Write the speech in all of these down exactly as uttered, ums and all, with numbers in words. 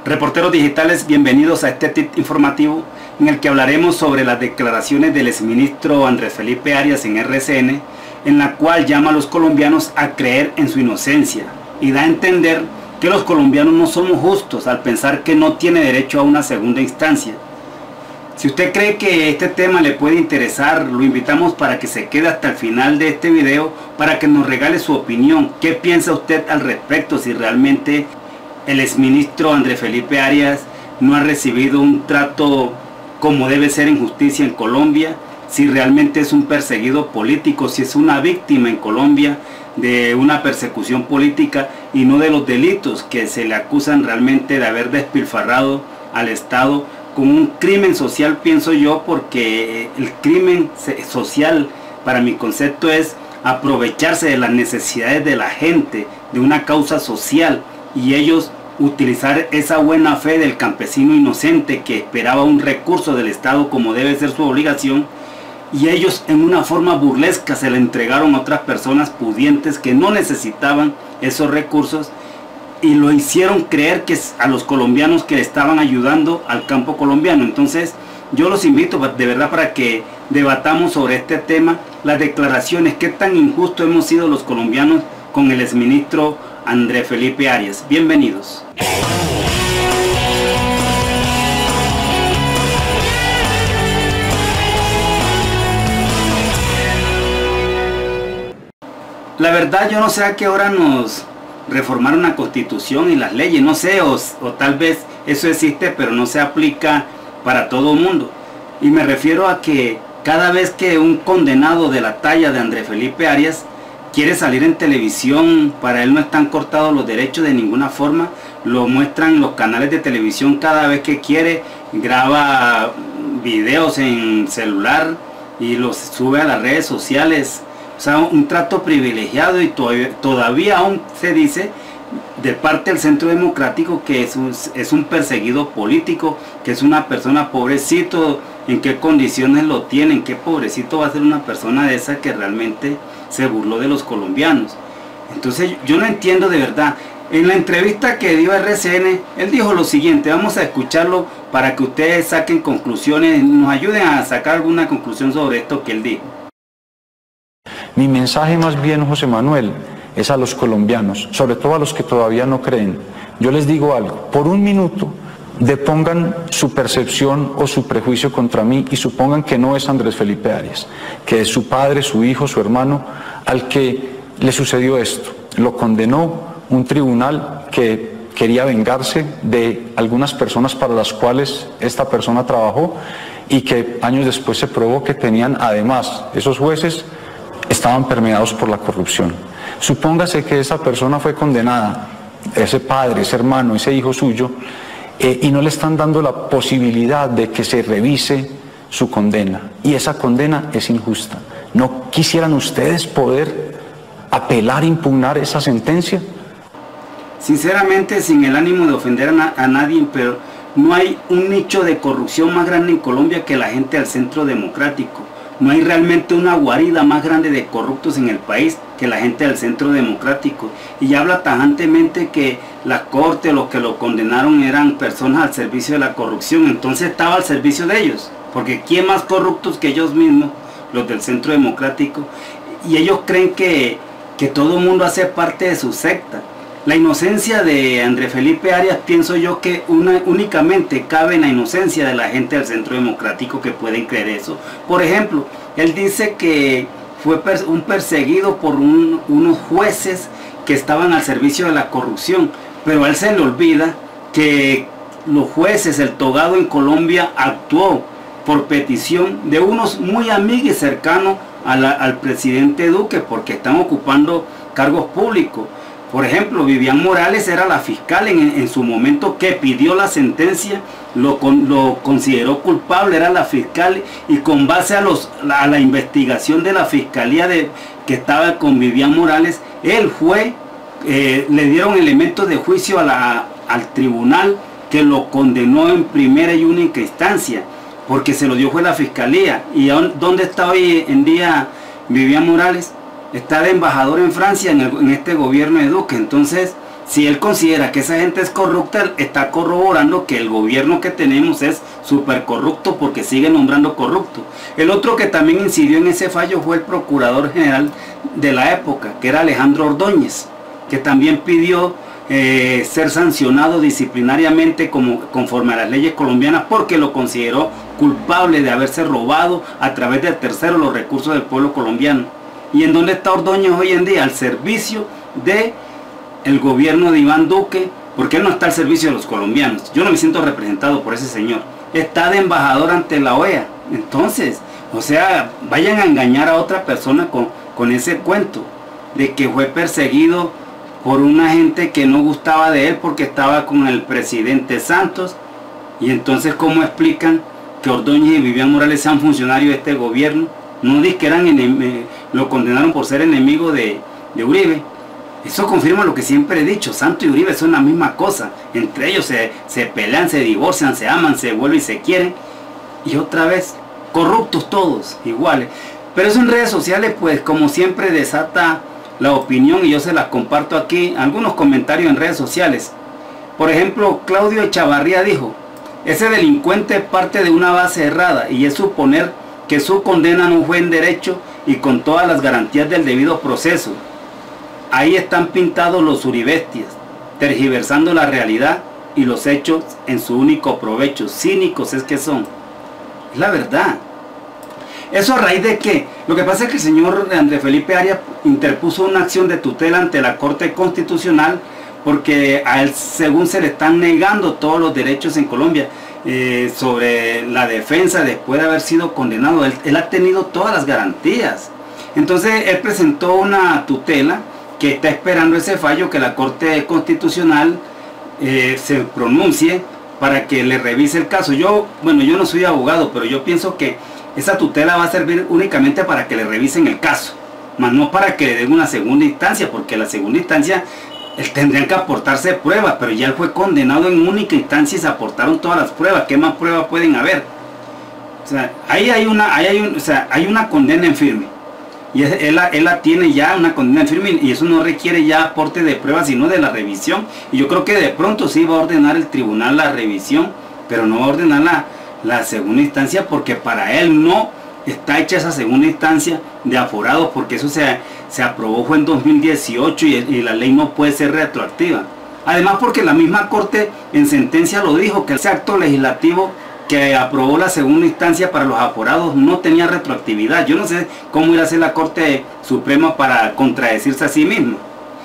Reporteros digitales, bienvenidos a este tip informativo en el que hablaremos sobre las declaraciones del exministro Andrés Felipe Arias en R C N, en la cual llama a los colombianos a creer en su inocencia y da a entender que los colombianos no somos justos al pensar que no tiene derecho a una segunda instancia. Si usted cree que este tema le puede interesar, lo invitamos para que se quede hasta el final de este video para que nos regale su opinión. ¿Qué piensa usted al respecto? Si realmente el exministro Andrés Felipe Arias no ha recibido un trato como debe ser en justicia en Colombia, si realmente es un perseguido político, si es una víctima en Colombia de una persecución política y no de los delitos que se le acusan realmente de haber despilfarrado al Estado con un crimen social, pienso yo, porque el crimen social para mi concepto es aprovecharse de las necesidades de la gente, de una causa social, y ellos utilizar esa buena fe del campesino inocente que esperaba un recurso del Estado como debe ser su obligación, y ellos en una forma burlesca se le entregaron a otras personas pudientes que no necesitaban esos recursos y lo hicieron creer que a los colombianos que estaban ayudando al campo colombiano. Entonces yo los invito de verdad para que debatamos sobre este tema, las declaraciones, qué tan injustos hemos sido los colombianos con el exministro Andrés Felipe Arias. Bienvenidos. La verdad yo no sé a qué hora nos reformaron la Constitución y las leyes, no sé, o, o tal vez eso existe pero no se aplica para todo el mundo. Y me refiero a que cada vez que un condenado de la talla de Andrés Felipe Arias quiere salir en televisión, para él no están cortados los derechos de ninguna forma, lo muestran los canales de televisión cada vez que quiere, graba videos en celular y los sube a las redes sociales. O sea, un trato privilegiado, y todavía, todavía aún se dice de parte del Centro Democrático que es un, es un perseguido político, que es una persona pobrecito. ¿En qué condiciones lo tienen? ¿Qué pobrecito va a ser una persona de esa que realmente se burló de los colombianos? Entonces yo no entiendo de verdad. En la entrevista que dio R C N, él dijo lo siguiente, vamos a escucharlo para que ustedes saquen conclusiones, nos ayuden a sacar alguna conclusión sobre esto que él dijo. Mi mensaje más bien, José Manuel, es a los colombianos, sobre todo a los que todavía no creen. Yo les digo algo, por un minuto depongan su percepción o su prejuicio contra mí y supongan que no es Andrés Felipe Arias, que es su padre, su hijo, su hermano, al que le sucedió esto. Lo condenó un tribunal que quería vengarse de algunas personas para las cuales esta persona trabajó y que años después se probó que tenían, además, esos jueces estaban permeados por la corrupción. Supóngase que esa persona fue condenada, ese padre, ese hermano, ese hijo suyo, eh, y no le están dando la posibilidad de que se revise su condena, y esa condena es injusta. ¿No quisieran ustedes poder apelar, impugnar esa sentencia? Sinceramente, sin el ánimo de ofender a, na a nadie, pero no hay un nicho de corrupción más grande en Colombia que la gente del Centro Democrático. No hay realmente una guarida más grande de corruptos en el país que la gente del Centro Democrático. Y habla tajantemente que la corte, los que lo condenaron eran personas al servicio de la corrupción. Entonces estaba al servicio de ellos. Porque ¿quién más corruptos que ellos mismos, los del Centro Democrático? Y ellos creen que, que todo el mundo hace parte de su secta. La inocencia de Andrés Felipe Arias, pienso yo que una, únicamente cabe en la inocencia de la gente del Centro Democrático que pueden creer eso. Por ejemplo, él dice que fue un perseguido por un, unos jueces que estaban al servicio de la corrupción, pero a él se le olvida que los jueces, el togado en Colombia actuó por petición de unos muy amigos y cercanos a la, al presidente Duque, porque están ocupando cargos públicos. Por ejemplo, Vivian Morales era la fiscal en, en su momento que pidió la sentencia, lo, lo consideró culpable, era la fiscal, y con base a, los, a la investigación de la fiscalía de, que estaba con Vivian Morales, él fue, eh, le dieron elementos de juicio a la, al tribunal que lo condenó en primera y única instancia, porque se lo dio fue la fiscalía. ¿Y dónde está hoy en día Vivian Morales? Está de embajador en Francia en, el, en este gobierno de Duque. Entonces Si él considera que esa gente es corrupta, está corroborando que el gobierno que tenemos es súper corrupto porque sigue nombrando corrupto. El otro que también incidió en ese fallo fue el procurador general de la época, que era Alejandro Ordóñez, que también pidió eh, ser sancionado disciplinariamente como, conforme a las leyes colombianas porque lo consideró culpable de haberse robado a través de terceros los recursos del pueblo colombiano. ¿Y en dónde está Ordóñez hoy en día? Al servicio de el gobierno de Iván Duque, porque él no está al servicio de los colombianos. Yo no me siento representado por ese señor. Está de embajador ante la O E A. Entonces, o sea, vayan a engañar a otra persona con, con ese cuento de que fue perseguido por una gente que no gustaba de él porque estaba con el presidente Santos. Y entonces, ¿cómo explican que Ordóñez y Vivian Morales sean funcionarios de este gobierno? No dicen que eran enem- lo condenaron por ser enemigo de, de Uribe. Eso confirma lo que siempre he dicho, Santos y Uribe son la misma cosa, entre ellos se, se pelean, se divorcian, se aman, se vuelven y se quieren, y otra vez, corruptos todos, iguales. Pero eso en redes sociales, pues como siempre desata la opinión, y yo se las comparto aquí, algunos comentarios en redes sociales. Por ejemplo, Claudio Echavarría dijo, ese delincuente parte de una base errada, y es suponer que su condena no fue en derecho y con todas las garantías del debido proceso. Ahí están pintados los uribestias, tergiversando la realidad y los hechos en su único provecho. Cínicos es que son. Es la verdad. ¿Eso a raíz de qué? Lo que pasa es que el señor Andrés Felipe Arias interpuso una acción de tutela ante la Corte Constitucional porque a él, según se le están negando todos los derechos en Colombia eh, sobre la defensa después de haber sido condenado. Él, él ha tenido todas las garantías. Entonces él presentó una tutela que está esperando ese fallo, que la Corte Constitucional eh, se pronuncie para que le revise el caso. Yo, bueno, yo no soy abogado, pero yo pienso que esa tutela va a servir únicamente para que le revisen el caso, más no para que le den una segunda instancia, porque la segunda instancia él tendrían que aportarse pruebas, pero ya él fue condenado en única instancia y se aportaron todas las pruebas. ¿Qué más pruebas pueden haber? O sea, ahí hay una, ahí hay un, o sea, hay una condena en firme. Y él la, él la tiene ya, una condena en firme, y eso no requiere ya aporte de pruebas, sino de la revisión. Y yo creo que de pronto sí va a ordenar el tribunal la revisión, pero no va a ordenar la, la segunda instancia, porque para él no está hecha esa segunda instancia de aforados, porque eso se, se aprobó fue en dos mil dieciocho y, y la ley no puede ser retroactiva. Además porque la misma Corte en sentencia lo dijo, que ese acto legislativo que aprobó la segunda instancia para los aforados no tenía retroactividad. Yo no sé cómo irá a hacer la Corte Suprema para contradecirse a sí misma.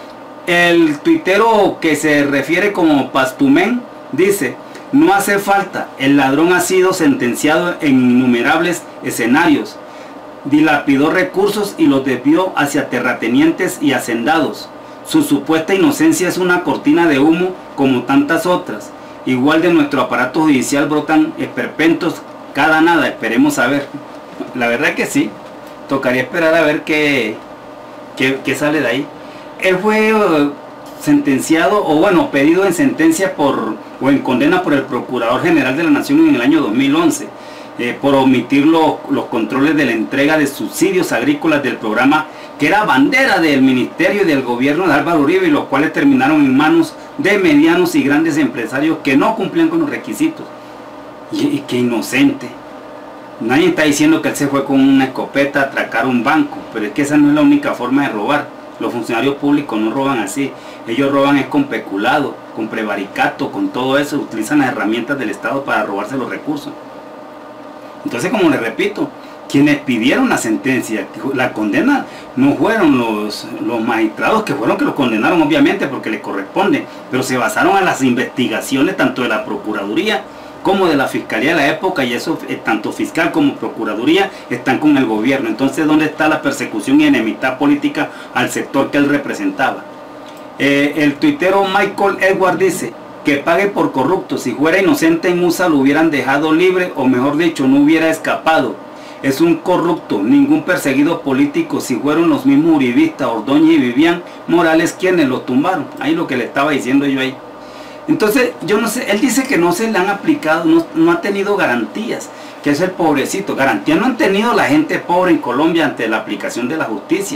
El tuitero que se refiere como Pastumen dice, no hace falta, el ladrón ha sido sentenciado en innumerables escenarios, dilapidó recursos y los desvió hacia terratenientes y hacendados. Su supuesta inocencia es una cortina de humo como tantas otras. Igual de nuestro aparato judicial brotan esperpentos cada nada, esperemos a ver. La verdad que sí, tocaría esperar a ver qué, qué, qué sale de ahí. Él fue uh, sentenciado, o bueno, pedido en sentencia por, o en condena por el Procurador General de la Nación en el año dos mil once, eh, por omitir lo, los controles de la entrega de subsidios agrícolas del programa que era bandera del ministerio y del gobierno de Álvaro Uribe, y los cuales terminaron en manos de medianos y grandes empresarios que no cumplían con los requisitos. Y, y qué inocente. Nadie está diciendo que él se fue con una escopeta a atracar un banco, pero es que esa no es la única forma de robar. Los funcionarios públicos no roban así. Ellos roban es con peculado, con prevaricato, con todo eso. Utilizan las herramientas del Estado para robarse los recursos. Entonces, como les repito, quienes pidieron la sentencia, la condena, no fueron los, los magistrados, que fueron que los condenaron obviamente porque les corresponde, pero se basaron en las investigaciones tanto de la Procuraduría como de la Fiscalía de la época, y eso eh, tanto fiscal como Procuraduría están con el gobierno. Entonces, ¿dónde está la persecución y enemistad política al sector que él representaba? Eh, el tuitero Michael Edward dice que pague por corrupto. Si fuera inocente en U S A lo hubieran dejado libre, o mejor dicho, no hubiera escapado. Es un corrupto, ningún perseguido político. Si fueron los mismos uribistas, Ordóñez y Vivian Morales quienes lo tumbaron. Ahí lo que le estaba diciendo yo ahí. Entonces, yo no sé, él dice que no se le han aplicado, no, no ha tenido garantías, que es el pobrecito. Garantías no han tenido la gente pobre en Colombia ante la aplicación de la justicia.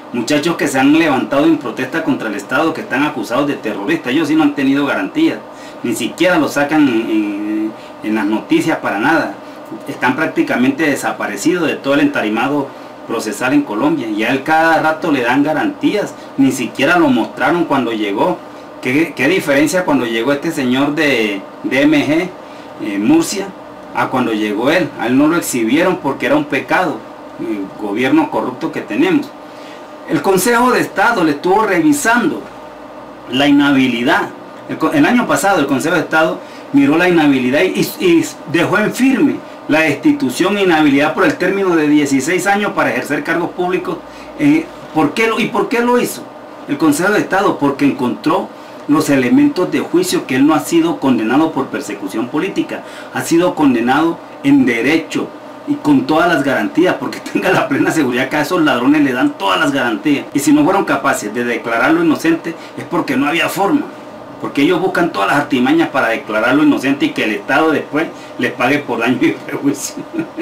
muchachos que se han levantado en protesta contra el Estado, que están acusados de terroristas. Ellos sí no han tenido garantías, ni siquiera lo sacan en, en, en las noticias para nada. Están prácticamente desaparecidos de todo el entarimado procesal en Colombia, y a él cada rato le dan garantías, ni siquiera lo mostraron cuando llegó. ¿Qué, qué diferencia cuando llegó este señor de D M G, eh, Murcia, a cuando llegó él? A él no lo exhibieron porque era un pecado, el gobierno corrupto que tenemos. El Consejo de Estado le estuvo revisando la inhabilidad. El, el año pasado el Consejo de Estado miró la inhabilidad y, y dejó en firme la destitución e inhabilidad por el término de dieciséis años para ejercer cargos públicos. Eh, ¿por qué lo, ¿Y por qué lo hizo el Consejo de Estado? Porque encontró los elementos de juicio, que él no ha sido condenado por persecución política, ha sido condenado en derecho y con todas las garantías, porque tenga la plena seguridad que a esos ladrones le dan todas las garantías. Y si no fueron capaces de declararlo inocente es porque no había forma, porque ellos buscan todas las artimañas para declararlo inocente y que el Estado después les pague por daño y perjuicio.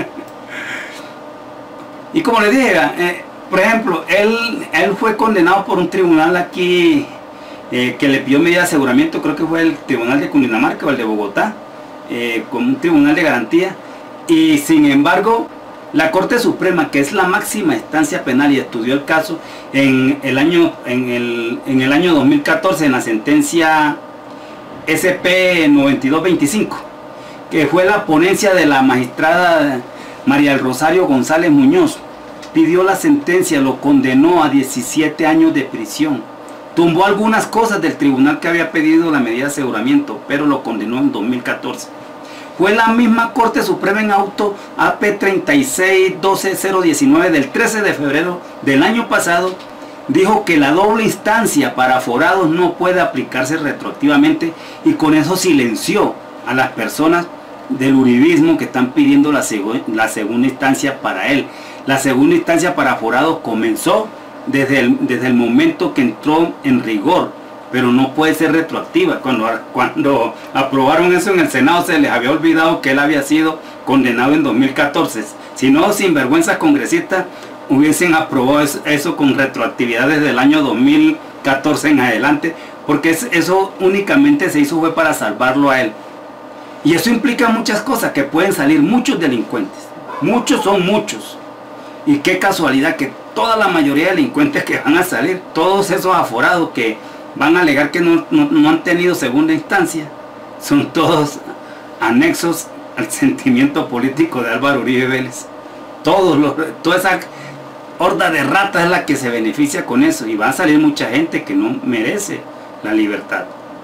Y como les dije, eh, por ejemplo, él, él fue condenado por un tribunal aquí eh, que le pidió medida de aseguramiento, creo que fue el tribunal de Cundinamarca o el de Bogotá, eh, con un tribunal de garantía, y sin embargo la Corte Suprema, que es la máxima instancia penal y estudió el caso en el año, en el, en el año dos mil catorce, en la sentencia S P noventa y dos veinticinco, que fue la ponencia de la magistrada María del Rosario González Muñoz, pidió la sentencia, lo condenó a diecisiete años de prisión, tumbó algunas cosas del tribunal que había pedido la medida de aseguramiento, pero lo condenó en dos mil catorce. Fue la misma Corte Suprema en auto A P treinta y seis doce cero diecinueve del trece de febrero del año pasado, dijo que la doble instancia para aforados no puede aplicarse retroactivamente, y con eso silenció a las personas del uribismo que están pidiendo la, seg la segunda instancia para él. La segunda instancia para aforados comenzó desde el, desde el momento que entró en rigor, pero no puede ser retroactiva. Cuando, cuando aprobaron eso en el Senado se les había olvidado que él había sido condenado en dos mil catorce. Si no, sinvergüenzas congresistas hubiesen aprobado eso, eso con retroactividad desde el año dos mil catorce en adelante, porque eso únicamente se hizo fue para salvarlo a él. Y eso implica muchas cosas, que pueden salir muchos delincuentes. Muchos son muchos. Y qué casualidad que toda la mayoría de delincuentes que van a salir, todos esos aforados que van a alegar que no, no, no han tenido segunda instancia, son todos anexos al sentimiento político de Álvaro Uribe Vélez. Todos los, toda esa horda de ratas es la que se beneficia con eso, y va a salir mucha gente que no merece la libertad.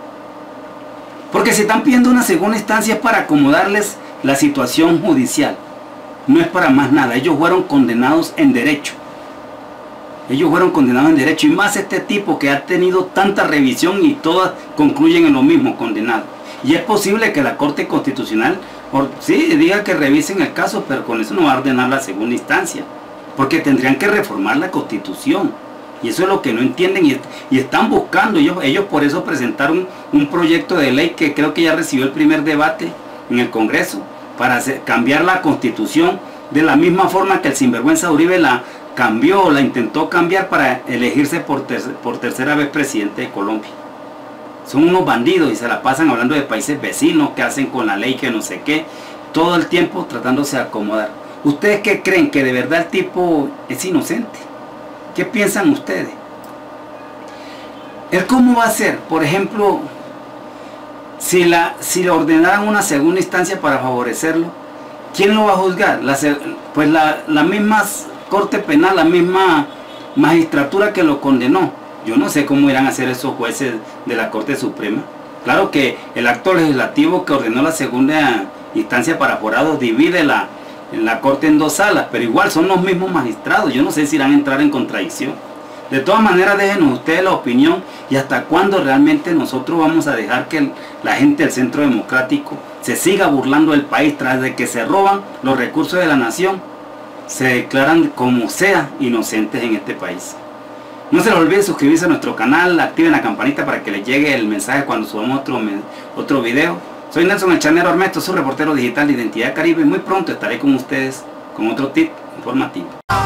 Porque se están pidiendo una segunda instancia para acomodarles la situación judicial. No es para más nada. Ellos fueron condenados en derecho. Ellos fueron condenados en derecho. Y más este tipo que ha tenido tanta revisión y todas concluyen en lo mismo, condenado. Y es posible que la Corte Constitucional, por, sí, diga que revisen el caso, pero con eso no va a ordenar la segunda instancia. Porque tendrían que reformar la Constitución. Y eso es lo que no entienden y, y están buscando. Ellos, ellos por eso presentaron un proyecto de ley que creo que ya recibió el primer debate en el Congreso, para hacer, cambiar la Constitución de la misma forma que el sinvergüenza Uribe la cambió, la intentó cambiar para elegirse por, ter, por tercera vez presidente de Colombia. Son unos bandidos y se la pasan hablando de países vecinos, que hacen con la ley que no sé qué, todo el tiempo tratándose de acomodar. ¿Ustedes qué creen? ¿Que de verdad el tipo es inocente? ¿Qué piensan ustedes? ¿El cómo va a ser? Por ejemplo, si, la, si le ordenaran una segunda instancia para favorecerlo, ¿quién lo va a juzgar? La, pues la, la misma Corte Penal, la misma magistratura que lo condenó. Yo no sé cómo irán a hacer esos jueces de la Corte Suprema. Claro que el acto legislativo que ordenó la segunda instancia para aforados divide la, la Corte en dos salas, pero igual son los mismos magistrados. Yo no sé si irán a entrar en contradicción. De todas maneras, déjenos ustedes la opinión y hasta cuándo realmente nosotros vamos a dejar que el, la gente del Centro Democrático se siga burlando del país tras de que se roban los recursos de la nación, se declaran como sea inocentes en este país. No se les olvide suscribirse a nuestro canal, activen la campanita para que les llegue el mensaje cuando subamos otro, otro video. Soy Nelson el Charnero Armesto, su reportero digital de Identidad Caribe, y muy pronto estaré con ustedes con otro tip informativo.